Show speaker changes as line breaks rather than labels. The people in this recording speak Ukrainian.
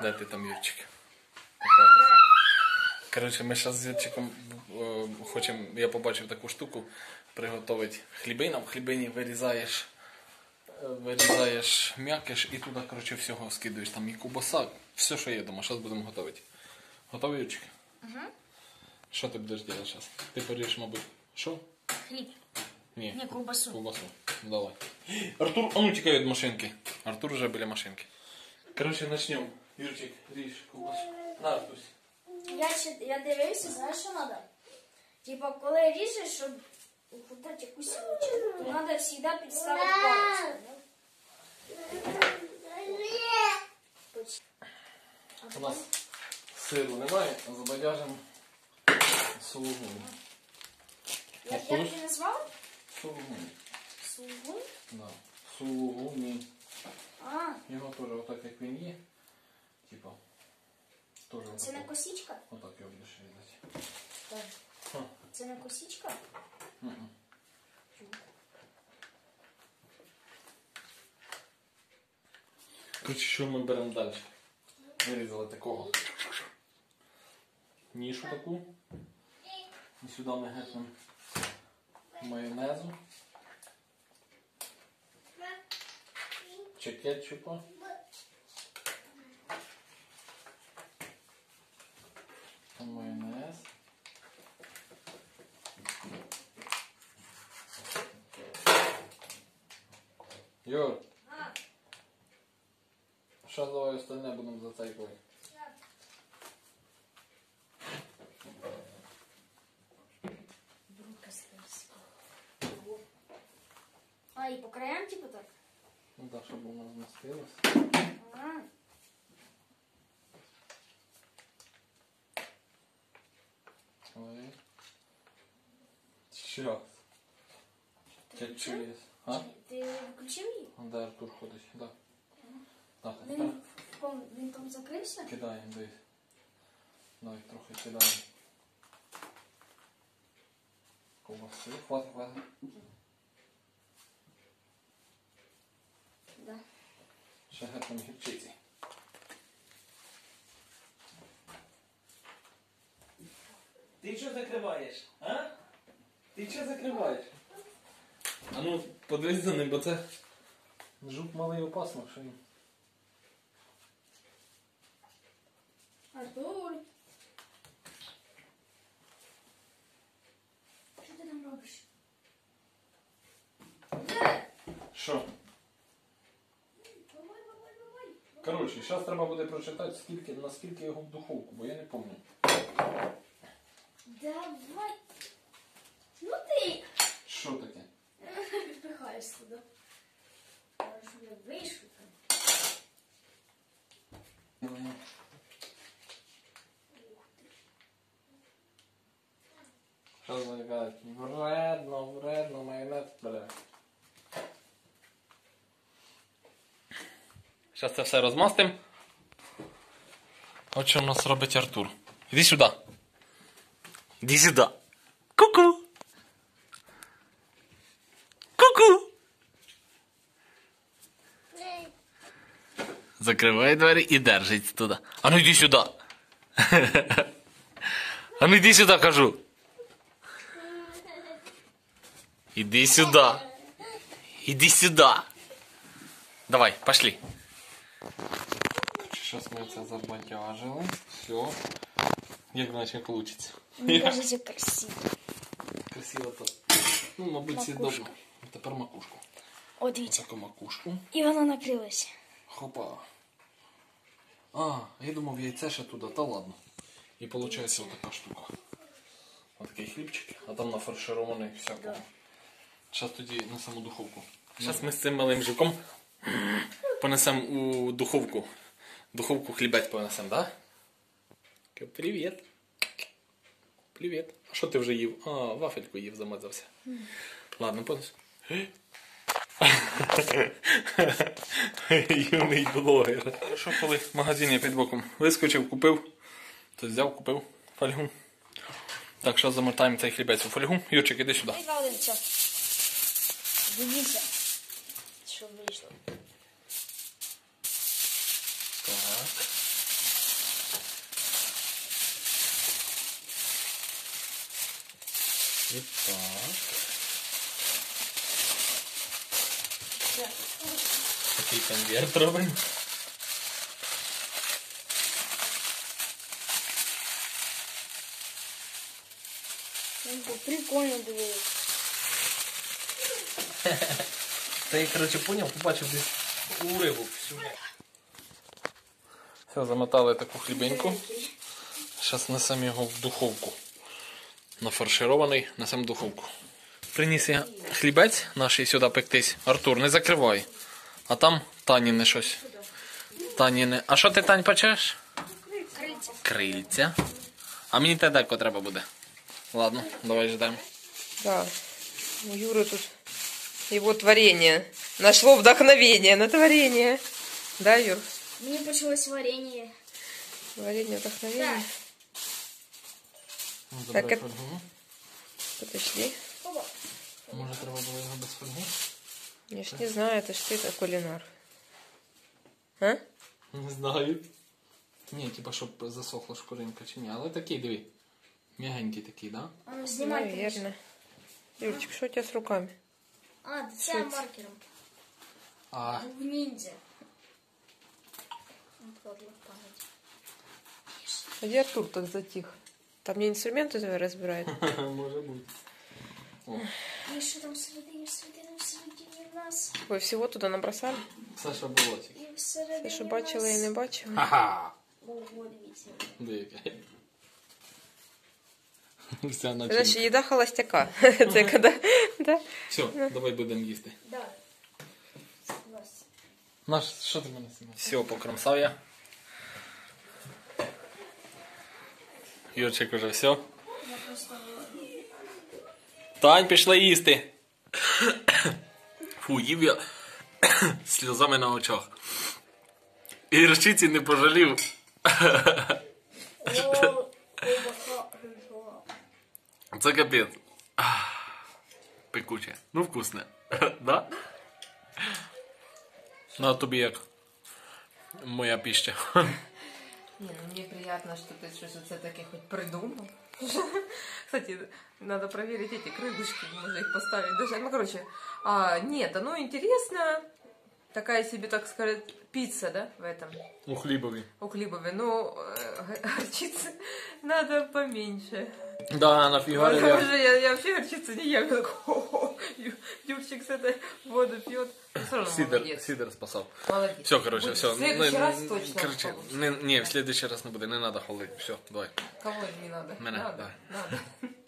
Де ти там, Юрчик? Коротше, ми зараз з Юрчиком хочемо, я побачив таку штуку, приготувати хлібина. В хлібині вирізаєш м'якиш і туди, коротше, всього скидуєш. Там і кубаса, все, що є дома. Зараз будемо готувати. Готовий, Юрчик?
Угу.
Що ти будеш робити зараз? Ти поріжеш, мабуть, що?
Хліб.
Ні,
ковбасу.
Ковбасу. Давай. Артур, а ну тікай від машинки. Артур вже біля машинки. Коротше, почнемо. Юрчик, ріж ковбасу. На, Артусь.
Я дивився, знаєш, що треба? Типа, коли ріжеш, щоб ухватати якусь лучину, то треба завжди підставити палець.
У нас сиру немає, а забадяжимо сулугуні.
Як ти назвав?
Сулугуні.
Сулугунь?
Да. Сулугуні.
А,
Його теж отак, як він є. Типа. Теж
це не косичка?
отак його будеш різати.
Так. Це не косичка?
Коротше, що ми беремо далі? Вирізали такого нішу таку. І сюди ми гетнемо майонезу. Чи кетчупа. Там майонез. Юр. Сейчас давай остальне будемо зацейкувати.
А, і по краям, типу так?
Ну так, щоб воно змастилось.
А.
Ой. Що? Кетчуп є. А?
Ти включив її?
Де Артур ходить? Да. Так,
Він там закрився?
кидаємо десь. Давай трохи кидаємо. Ковбаси. Хватить.
Да.
Ще гетнемо гірчиці. Ти що закриваєш? А? Ти що закриваєш? А ну, подивись за ним, бо це жук малий опасно, що він.
Артур! Що ти там робиш? Де?
Що? Коротше, зараз треба буде прочитати, наскільки його в духовку, бо я не пам'ятаю.
Давай! Ну ти!
Що таке?
Пихаєш туди. Щоб я вийшов там.
Що вони кажуть? Вредно, майонез бере. Зараз це все розмастимо. От що в нас робить Артур. Іди сюди. Іди сюди. Ку-ку. Ку-ку. Закривай двері і держить туди. А ну йди сюди. А ну йди сюди, кажу. Іди сюди. Іди сюди. Давай, пошли. Сейчас мы это забодяжили. Все. Як значить вийде?
Мені кажеться красиво.
Красиво то. Ну, мабуть, всі добре. Тепер макушку.
О, дивіться.
Таку макушку.
І вона накрилася.
Хопа. А, я думав яйце ще туди, та ладно. І виходить отака штука. Отакий хлібчик, а там нафарширований всякого. Зараз тоді несемо у духовку. Зараз ми з цим малим жуком понесемо у духовку. Духовку хлібець понесемо, так? Да? Привіт. Привіт. А що ти вже їв? А, вафельку їв, замазався. Ладно, понес. Юний блогер. Що коли в магазині під боком вискочив, купив, то взяв, купив фольгу. Так, що замотаємо цей хлібець у фольгу. Юрчик, іди сюди.
Дай Валерійця. Дивіться, що вийшло.
Так.
Все.
Такий конверт робимо.
Прикольно дивись.
Та я, коротше, поняв, побачив десь уривок. Все, замотали таку хлібеньку. Зараз несемо його в духовку. Нафарширований, несемо в духовку. Приніс я хлібець наш сюди пектись. Артур, не закривай. А там Таніне щось. Таніне. А що ти, Тань, печеш?
Крильця.
Крильця. А мені те деко треба буде. Ладно, давай ждемо.
Да, у Юры тут его творение. Нашло вдохновение на творение. Да, Юр?
Мені почалось варенье.
Творение, вдохновение.
Ну,
Так,
забирай
это-
фольгу.
Подожди.
Опа.
Може треба було його без фольги?
Я ж не знаю, это ж ты кулинар. А?
Не знаю. Ні, типа, щоб засохла шкуринка чи ні. Але такий, диви. М'ягенький такий, да?
А ну знімай.
Наверное. Юрчик, что у тебя с руками?
А, це маркером.
А,
В ниндзя. Откладывай в память.
А где Артур так затих? Там мне инструменты твои разбирает.
може бути. О,
І що там всередині в нас?
Вы всего туда набросали?
Саша Болотик.
І всередині
Те, що бачила і не бачила.
Ха-ха!
Ого, дивіться.
Дивіться. Вся
Это
начинка.
значит, еда холостяка. Это когда... Да?
Все, давай будемо їсти.
Да. Вас.
Наш, що ти мене знімав? Все, покромсав я. Юрчик уже все.
Я просто...
Тань, пішла їсти. Фу, їв я з сльозами на очах. І речиці не пожалів. Це капець. Пекуче. Ну, вкусне. Да? Ну, а тобі як? Моя піща.
Не, ну мне приятно, что ты что-то все-таки хоть придумал. Кстати, надо проверить эти крылышки, можно их поставить даже. Ну, короче, нет, оно интересно. Такая себе, так сказать, пицца, да, в этом,
У хлібові.
у Хлебове. Ну, горчицы надо поменьше.
Да, нафігарив
Потому
я.
что я вообще горчицу не ем. Я такой, «О, Юрчик с этой воду пьет. Ну, все равно молодец.
Сідер спасав.
Молодец.
Все, короче,
Будет
все.
В следующий раз точно
Короче,
получится.
ні, в следующий раз не буде, не треба холити. Все, давай.
Кого не надо?
Мене,
Надо,
да.
надо.